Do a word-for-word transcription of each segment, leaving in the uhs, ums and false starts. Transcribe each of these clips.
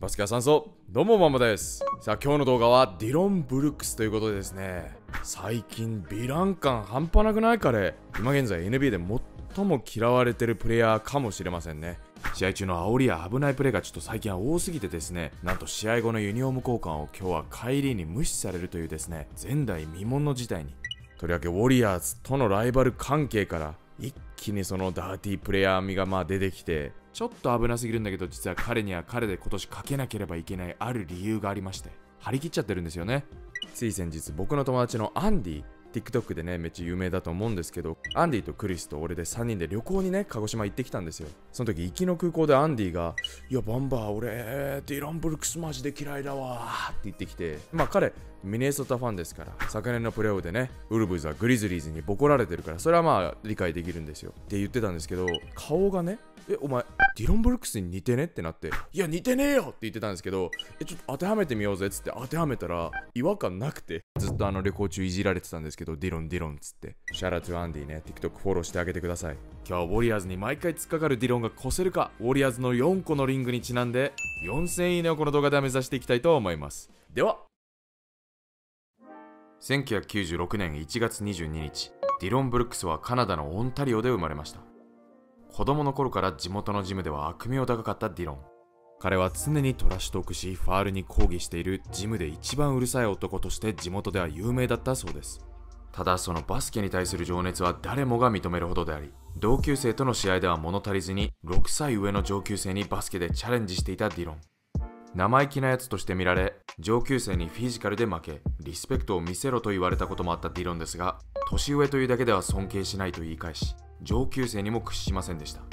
バスケは酸素、どうもママです。さあ今日の動画はディロン・ブルックスということでですね、最近ヴィラン感半端なくない彼。今現在 エヌビーエー で最も嫌われてるプレイヤーかもしれませんね。試合中の煽りや危ないプレーがちょっと最近は多すぎてですね、なんと試合後のユニフォーム交換を今日は帰りに無視されるというですね、前代未聞の事態に。とりわけウォリアーズとのライバル関係から一気にそのダーティープレイヤー味がまあ出てきて、ちょっと危なすぎるんだけど、実は彼には彼で今年かけなければいけないある理由がありまして、張り切っちゃってるんですよね。つい先日僕の友達のアンディ、TikTok でねめっちゃ有名だと思うんですけど、アンディとクリスと俺でさんにんで旅行にね鹿児島行ってきたんですよ。その時行きの空港でアンディが「いやバンバー俺ディロン・ブルックスマジで嫌いだわ」って言ってきて、まあ彼ミネソタファンですから、昨年のプレーオフでねウルブズはグリズリーズにボコられてるから、それはまあ理解できるんですよって言ってたんですけど、顔がねえお前ディロン・ブルックスに似てねってなって、いや似てねえよって言ってたんですけど、えちょっと当てはめてみようぜっつって当てはめたら違和感なくて、ずっとあの旅行中いじられてたんですけど、ディロンディロンっつって。シャラトゥアンディね、 TikTok フォローしてあげてください。今日はウォリアーズに毎回突っかかるディロンが越せるか、ウォリアーズのよんこのリングにちなんでよんせんいいねをこの動画では目指していきたいと思います。ではせんきゅうひゃくきゅうじゅうろくねんいちがつにじゅうににち、ディロン・ブルックスはカナダのオンタリオで生まれました。子供の頃から地元のジムでは悪名高かったディロン。彼は常にトラッシュトークし、ファールに抗議しているジムで一番うるさい男として地元では有名だったそうです。ただそのバスケに対する情熱は誰もが認めるほどであり、同級生との試合では物足りずにろくさい上の上級生にバスケでチャレンジしていたディロン。生意気なやつとして見られ、上級生にフィジカルで負け、リスペクトを見せろと言われたこともあったディロンですが、年上というだけでは尊敬しないと言い返し、上級生にも屈しませんでした。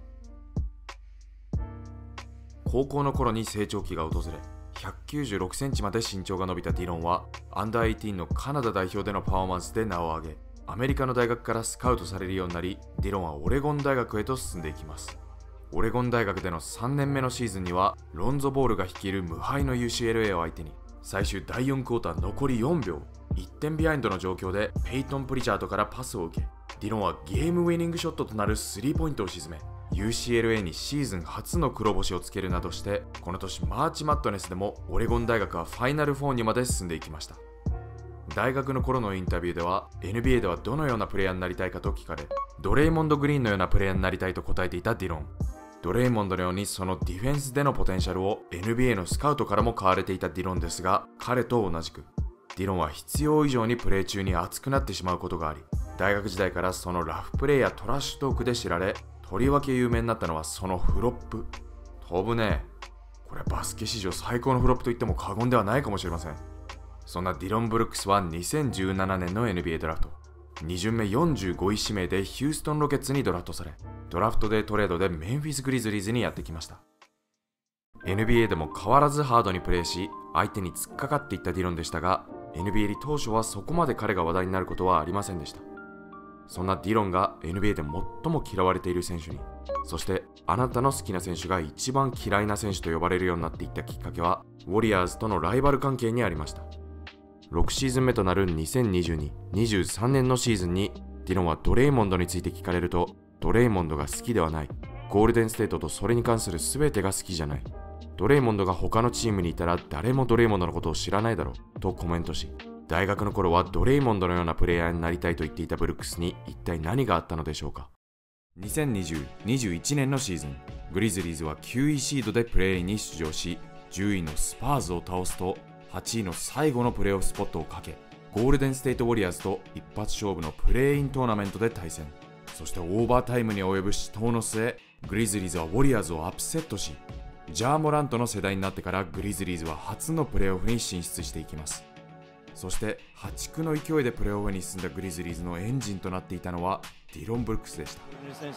高校の頃に成長期が訪れ、ひゃくきゅうじゅうろくセンチまで身長が伸びたディロンはアンダーじゅうはちのカナダ代表でのパフォーマンスで名を上げ、アメリカの大学からスカウトされるようになり、ディロンはオレゴン大学へと進んでいきます。オレゴン大学でのさんねんめのシーズンにはロンゾボールが率いる無敗の ユーシーエルエー を相手に最終だいよんクォーター残りよんびょう、いってんビハインドの状況でペイトン・プリチャードからパスを受け、ディロンはゲームウィニングショットとなるスリーポイントを沈め、 ユーシーエルエー にシーズン初の黒星をつけるなどして、この年マーチマッドネスでもオレゴン大学はファイナルフォーにまで進んでいきました。大学の頃のインタビューでは エヌビーエー ではどのようなプレイヤーになりたいかと聞かれ、ドレイモンド・グリーンのようなプレイヤーになりたいと答えていたディロン。ドレイモンドのようにそのディフェンスでのポテンシャルを エヌビーエー のスカウトからも買われていたディロンですが、彼と同じくディロンは必要以上にプレー中に熱くなってしまうことがあり、大学時代からそのラフプレーやトラッシュトークで知られ、とりわけ有名になったのはそのフロップ。飛ぶね。これはバスケ史上最高のフロップと言っても過言ではないかもしれません。そんなディロン・ブルックスはにせんじゅうななねんの エヌビーエー ドラフトに巡目よんじゅうごい指名でヒューストン・ロケッツにドラフトされ、ドラフトデートレードでメンフィス・グリズリーズにやってきました。 エヌビーエー でも変わらずハードにプレーし、相手に突っかかっていったディロンでしたが、 エヌビーエー 入り当初はそこまで彼が話題になることはありませんでした。そんなディロンが エヌビーエー で最も嫌われている選手に、そしてあなたの好きな選手が一番嫌いな選手と呼ばれるようになっていったきっかけは、ウォリアーズとのライバル関係にありました。ろくシーズン目となるにせんにじゅうに、にじゅうさんねんのシーズンにディロンはドレイモンドについて聞かれると、ドレイモンドが好きではない、ゴールデンステートとそれに関する全てが好きじゃない、ドレイモンドが他のチームにいたら誰もドレイモンドのことを知らないだろうとコメントし、大学の頃はドレイモンドのようなプレイヤーになりたいと言っていたブルックスに一体何があったのでしょうか。にせんにじゅう、にじゅういちねんのシーズン、グリズリーズはきゅういシードでプレーインに出場し、じゅういのスパーズを倒すとはちいの最後のプレーオフスポットをかけ、ゴールデンステートウォリアーズと一発勝負のプレーイントーナメントで対戦。そしてオーバータイムに及ぶ死闘の末、グリズリーズはウォリアーズをアップセットし、ジャーモラントの世代になってからグリズリーズは初のプレーオフに進出していきます。そして破竹の勢いでプレーオフに進んだグリズリーズのエンジンとなっていたのはディロン・ブルックスでした。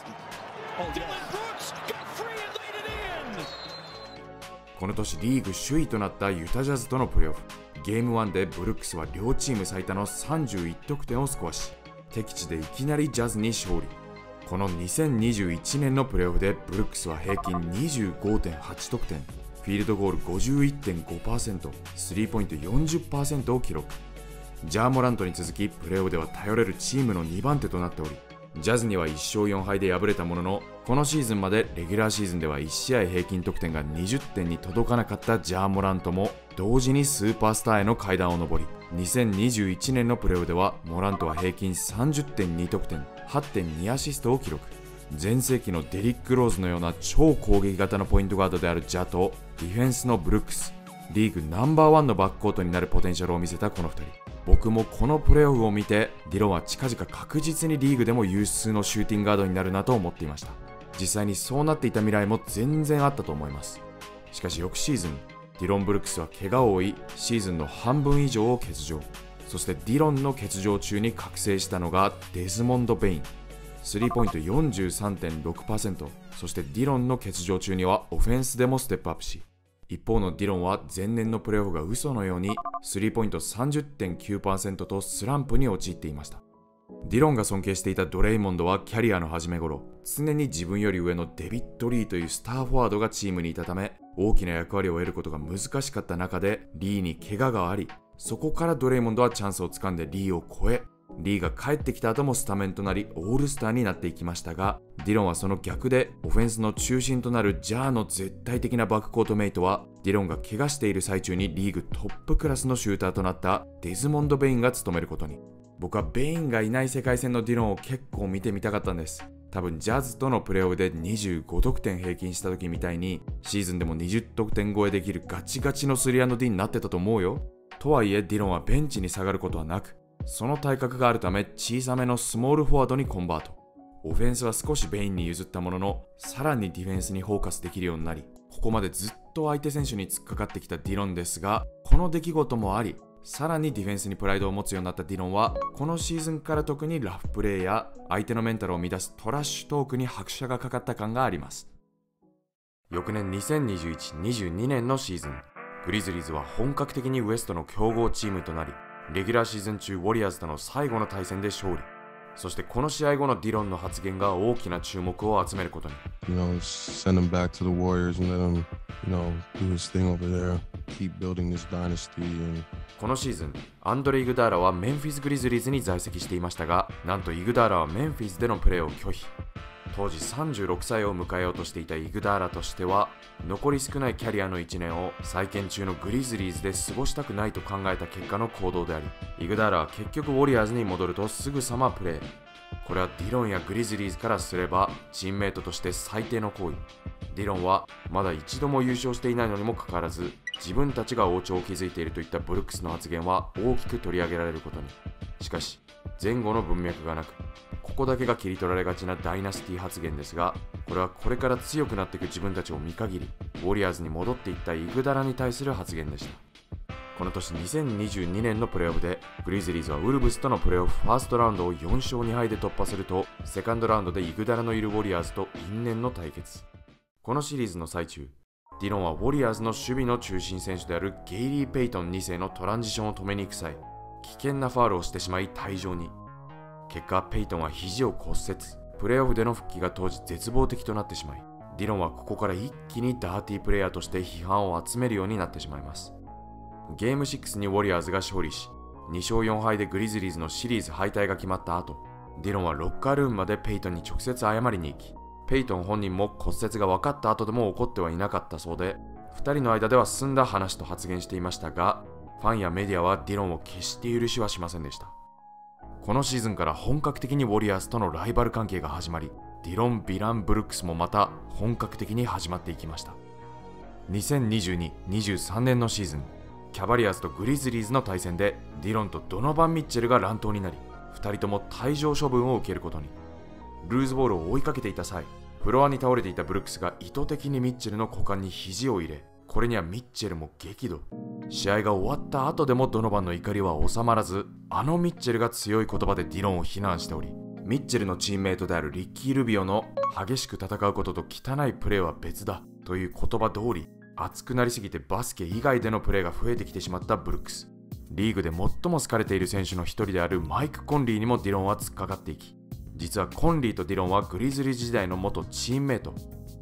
この年リーグ首位となったユタジャズとのプレーオフ、ゲームワンでブルックスは両チーム最多のさんじゅういってんをスコアし、敵地でいきなりジャズに勝利。このにせんにじゅういちねんのプレーオフでブルックスは平均 にじゅうごてんはち 得点、フィールドゴール ごじゅういってんごパーセント、スリーポイント よんじゅっパーセント を記録。ジャーモラントに続きプレーオフでは頼れるチームのにばん手となっており、 ジャズにはいっしょうよんはいで敗れたものの、このシーズンまでレギュラーシーズンではいち試合平均得点がにじゅってんに届かなかったジャーモラントも同時にスーパースターへの階段を上り、にせんにじゅういちねんのプレーオフではモラントは平均 さんじゅってんに 得点 はってんに アシストを記録。前世紀のデリック・ローズのような超攻撃型のポイントガードであるジャとディフェンスのブルックス、リーグナンバーワンのバックコートになるポテンシャルを見せたこのふたり。僕もこのプレーオフを見て、ディロンは近々確実にリーグでも有数のシューティングガードになるなと思っていました。実際にそうなっていた未来も全然あったと思います。しかし翌シーズン、ディロン・ブルックスは怪我を負い、シーズンの半分以上を欠場。そしてディロンの欠場中に覚醒したのがデズモンド・ベイン。スリーポイント よんじゅうさんてんろくパーセント、そしてディロンの欠場中にはオフェンスでもステップアップし、一方のディロンは前年のプレーオフが嘘のようにスリーポイント さんじゅってんきゅうパーセント とスランプに陥っていました。ディロンが尊敬していたドレイモンドはキャリアの初め頃、常に自分より上のデビッド・リーというスターフォワードがチームにいたため、大きな役割を得ることが難しかった中でリーに怪我があり、そこからドレイモンドはチャンスをつかんでリーを超え、リーが帰ってきた後もスタメンとなりオールスターになっていきましたが、ディロンはその逆でオフェンスの中心となるジャーの絶対的なバックコートメイトは、ディロンが怪我している最中にリーグトップクラスのシューターとなったデズモンド・ベインが務めることに。僕はベインがいない世界戦のディロンを結構見てみたかったんです。多分ジャズとのプレーオフでにじゅうご得点平均した時みたいに、シーズンでもにじゅう得点超えできるガチガチの スリーアンドディー になってたと思うよ。とはいえディロンはベンチに下がることはなく、その体格があるため小さめのスモールフォワードにコンバート。オフェンスは少しベインに譲ったものの、さらにディフェンスにフォーカスできるようになり、ここまでずっと相手選手に突っかかってきたディロンですが、この出来事もあり、さらにディフェンスにプライドを持つようになったディロンは、このシーズンから特にラフプレーや相手のメンタルを乱すトラッシュトークに拍車がかかった感があります。翌年にせんにじゅういち、にじゅうにねんのシーズン、グリズリーズは本格的にウエストの強豪チームとなり、レギュラーシーズン中ウォリアーズとの最後の対戦で勝利。そしてこの試合後のディロンの発言が大きな注目を集めることに。 You know, send him back to the Warriors and let him, you know, do his thing over there. Keep building this dynasty. And... このシーズン、アンドレ・イグダーラはメンフィス・グリズリーズに在籍していましたが、なんとイグダーラはメンフィスでのプレーを拒否。当時さんじゅうろくさいを迎えようとしていたイグダーラとしては、残り少ないキャリアのいちねんを再建中のグリズリーズで過ごしたくないと考えた結果の行動であり、イグダーラは結局ウォリアーズに戻るとすぐさまプレー。これはディロンやグリズリーズからすればチームメイトとして最低の行為。ディロンはまだ一度も優勝していないのにもかかわらず、自分たちが王朝を築いているといったブルックスの発言は大きく取り上げられることに。しかし前後の文脈がなく、ここだけが切り取られがちなダイナスティ発言ですが、これはこれから強くなっていく自分たちを見限り、ウォリアーズに戻っていったイグダラに対する発言でした。この年にせんにじゅうにねんのプレーオフで、グリズリーズはウルブスとのプレーオフファーストラウンドをよんしょうにはいで突破すると、セカンドラウンドでイグダラのいるウォリアーズと因縁の対決。このシリーズの最中、ディロンはウォリアーズの守備の中心選手であるゲイリー・ペイトンにせいのトランジションを止めに行く際、危険なファウルをしてしまい退場に。結果、ペイトンは肘を骨折。プレーオフでの復帰が当時絶望的となってしまい、ディロンはここから一気にダーティープレイヤーとして批判を集めるようになってしまいます。ゲームシックスにウォリアーズが勝利し、にしょうよんはいでグリズリーズのシリーズ敗退が決まった後、ディロンはロッカールームまでペイトンに直接謝りに行き、ペイトン本人も骨折が分かった後でも怒ってはいなかったそうで、ふたりの間では済んだ話と発言していましたが、ファンやメディアはディロンを決して許しはしませんでした。このシーズンから本格的にウォリアーズとのライバル関係が始まり、ディロン・ビラン・ブルックスもまた本格的に始まっていきました。にせんにじゅうに、にじゅうさんねんのシーズン、キャバリアーズとグリズリーズの対戦でディロンとドノバン・ミッチェルが乱闘になり、ふたりとも退場処分を受けることに。ルーズボールを追いかけていた際、フロアに倒れていたブルックスが意図的にミッチェルの股間に肘を入れ、これにはミッチェルも激怒。試合が終わった後でもドノバンの怒りは収まらず、あのミッチェルが強い言葉でディロンを非難しており、ミッチェルのチームメイトであるリッキー・ルビオの激しく戦うことと汚いプレーは別だという言葉通り、熱くなりすぎてバスケ以外でのプレーが増えてきてしまったブルックス。リーグで最も好かれている選手の一人であるマイク・コンリーにもディロンは突っかかっていき、実はコンリーとディロンはグリズリー時代の元チームメイト。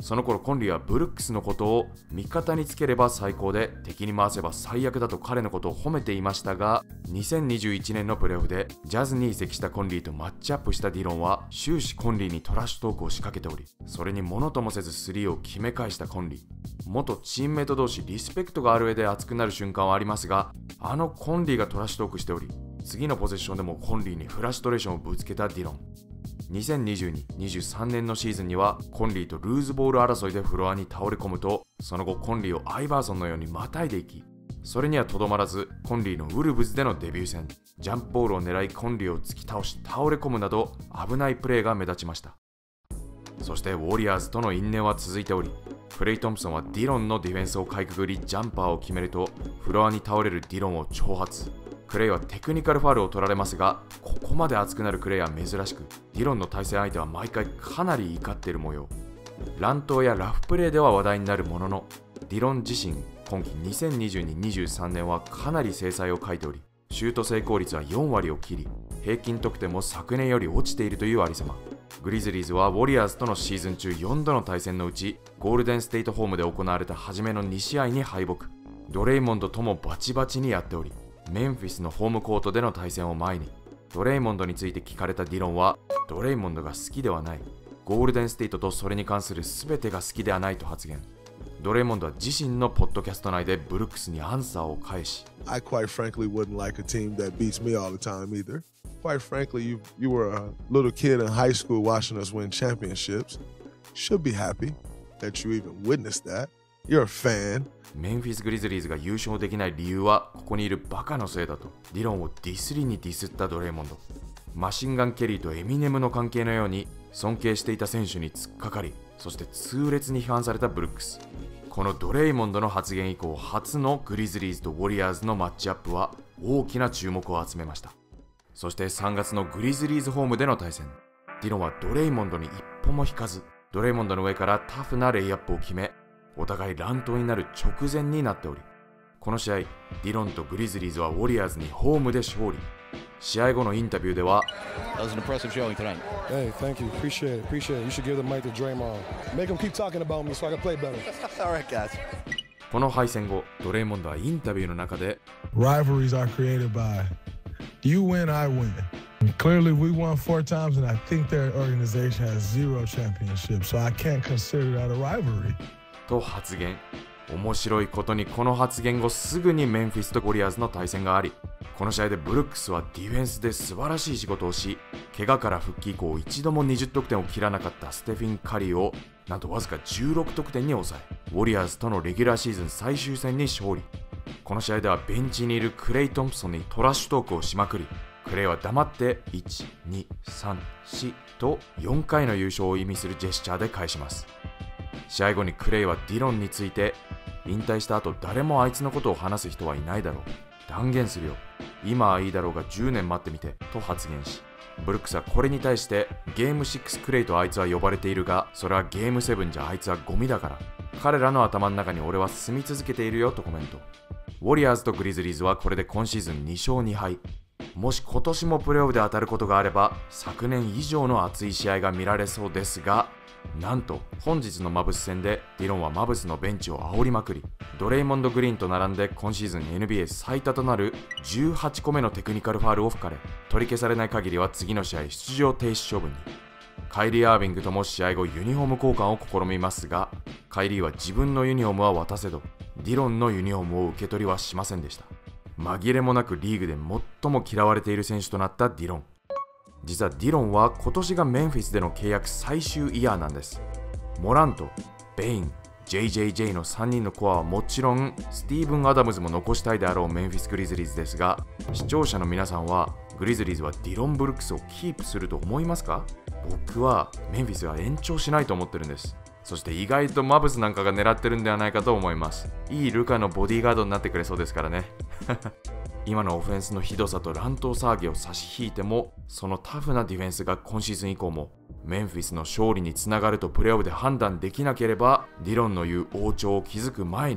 その頃コンリーはブルックスのことを味方につければ最高で敵に回せば最悪だと彼のことを褒めていましたが、にせんにじゅういちねんのプレーオフでジャズに移籍したコンリーとマッチアップしたディロンは終始コンリーにトラッシュトークを仕掛けており、それに物ともせずスリーを決め返したコンリー。元チームメイト同士リスペクトがある上で熱くなる瞬間はありますが、あのコンリーがトラッシュトークしており、次のポゼッションでもコンリーにフラストレーションをぶつけたディロン。にせんにじゅうに、にじゅうさんねんのシーズンにはコンリーとルーズボール争いでフロアに倒れ込むと、その後コンリーをアイバーソンのようにまたいでいき、それにはとどまらずコンリーのウルブズでのデビュー戦、ジャンプボールを狙いコンリーを突き倒し倒れ込むなど危ないプレーが目立ちました。そしてウォリアーズとの因縁は続いており、クレイ・トンプソンはディロンのディフェンスをかいくぐりジャンパーを決めると、フロアに倒れるディロンを挑発。クレイはテクニカルファウルを取られますが、ここまで熱くなるクレイは珍しく、ディロンの対戦相手は毎回かなり怒っている模様。乱闘やラフプレーでは話題になるものの、ディロン自身今季にせんにじゅうに、にじゅうさんねんはかなり精彩を欠いており、シュート成功率はよんわりを切り、平均得点も昨年より落ちているというありさま。グリズリーズはウォリアーズとのシーズン中よんどの対戦のうち、ゴールデンステイトホームで行われた初めのに試合に敗北。ドレイモンドともバチバチにやっており、メンフィスのホームコートでの対戦を前に、ドレイモンドについて聞かれたディロンは、ドレイモンドが好きではない、ゴールデンステイトとそれに関する全てが好きではないと発言。ドレイモンドは自身のポッドキャスト内でブルックスにアンサーを返し、 I quite frankly wouldn't like a team that beats me all the time either. Quite frankly, you, you were a little kid in high school watching us win championships. Should be happy that you even witnessed that. You're a fan. メンフィス・グリズリーズが優勝できない理由はここにいるバカのせいだとディロンをディスりにディスったドレイモンド。マシンガン・ケリーとエミネムの関係のように尊敬していた選手に突っかかり、そして痛烈に批判されたブルックス。このドレイモンドの発言以降、初のグリズリーズとウォリアーズのマッチアップは大きな注目を集めました。そしてさんがつのグリズリーズホームでの対戦、ディロンはドレイモンドに一歩も引かず、ドレイモンドの上からタフなレイアップを決め、お互い乱闘になる直前になっており、この試合、ディロンとグリズリーズはウォリアーズにホームで勝利。試合後のインタビューでは、 That was an impressive showing tonight. Hey, thank you. Appreciate it. Appreciate it. You should give the mic to Draymond. Make him keep talking about me so I can play better. All right, guys. この敗戦後、ドレイモンドはインタビューの中で、 Rivalries are created by you win, I win. Clearly, we won four times, and I think their organization has zero championships, so I can't consider that a rivalry. と発言。面白いことにこの発言後すぐにメンフィスとウォリアーズの対戦があり、この試合でブルックスはディフェンスで素晴らしい仕事をし、怪我から復帰以降一度もにじゅってんを切らなかったステフィン・カリーをなんとわずかじゅうろくとくてんに抑え、ウォリアーズとのレギュラーシーズン最終戦に勝利。この試合ではベンチにいるクレイ・トンプソンにトラッシュトークをしまくり、クレイは黙っていち、に、さん、よんとよんかいの優勝を意味するジェスチャーで返します。試合後にクレイはディロンについて、引退した後誰もあいつのことを話す人はいないだろう、断言するよ、今はいいだろうがじゅうねん待ってみてと発言し、ブルックスはこれに対してゲームシックスクレイとあいつは呼ばれているが、それはゲームセブンじゃあいつはゴミだから、彼らの頭の中に俺は住み続けているよとコメント。ウォリアーズとグリズリーズはこれで今シーズンにしょうにはい。もし今年もプレーオフで当たることがあれば昨年以上の熱い試合が見られそうですが、なんと本日のマブス戦でディロンはマブスのベンチを煽りまくり、ドレイモンド・グリーンと並んで今シーズン エヌビーエー 最多となるじゅうはちこめのテクニカルファウルを吹かれ、取り消されない限りは次の試合出場停止処分に。カイリー・アービングとも試合後ユニフォーム交換を試みますが、カイリーは自分のユニフォームは渡せどディロンのユニフォームを受け取りはしませんでした。紛れもなくリーグで最も嫌われている選手となったディロン。実はディロンは今年がメンフィスでの契約最終イヤーなんです。モラント、ベイン、ジェイジェイジェイ のさんにんのコアはもちろんスティーブン・アダムズも残したいであろうメンフィス・グリズリーズですが、視聴者の皆さんはグリズリーズはディロン・ブルックスをキープすると思いますか？僕はメンフィスは延長しないと思ってるんです。そして意外とマブスなんかが狙ってるんではないかと思います。いいルカのボディーガードになってくれそうですからね。今のオフェンスのひどさと乱闘騒ぎを差し引いても、そのタフなディフェンスが今シーズン以降もメンフィスの勝利につながるとプレーオフで判断できなければ、ディロンの言う王朝を築く前に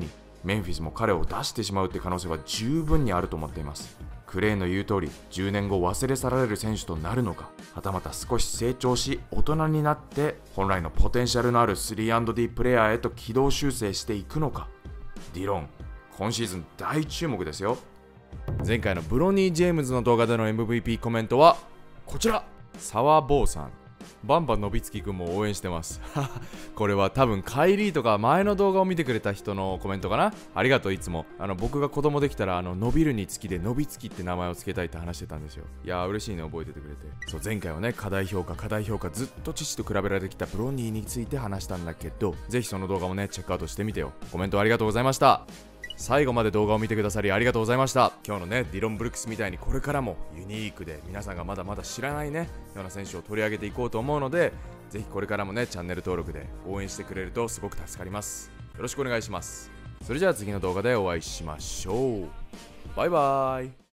メンフィスも彼を出してしまうって可能性は十分にあると思っています。クレイの言う通り、じゅうねんご忘れ去られる選手となるのか、はたまた少し成長し大人になって本来のポテンシャルのある スリーアンドディー プレイヤーへと軌道修正していくのか。ディロン、今シーズン大注目ですよ。前回のブロニー・ジェームズの動画での エムブイピー コメントはこちら。沢坊さん、バンバンのびつきくんも応援してますこれは多分カイリーとか前の動画を見てくれた人のコメントかな。ありがとう。いつもあの僕が子供できたらあの伸びるにつきでのびつきって名前を付けたいって話してたんですよ。いやー嬉しいね、覚えててくれて。そう、前回はね、課題評価課題評価ずっと父と比べられてきたブロニーについて話したんだけど、ぜひその動画もねチェックアウトしてみてよ。コメントありがとうございました。最後まで動画を見てくださりありがとうございました。今日のねディロン・ブルックスみたいにこれからもユニークで皆さんがまだまだ知らないねような選手を取り上げていこうと思うので、ぜひこれからもねチャンネル登録で応援してくれるとすごく助かります。よろしくお願いします。それじゃあ次の動画でお会いしましょう。バイバーイ。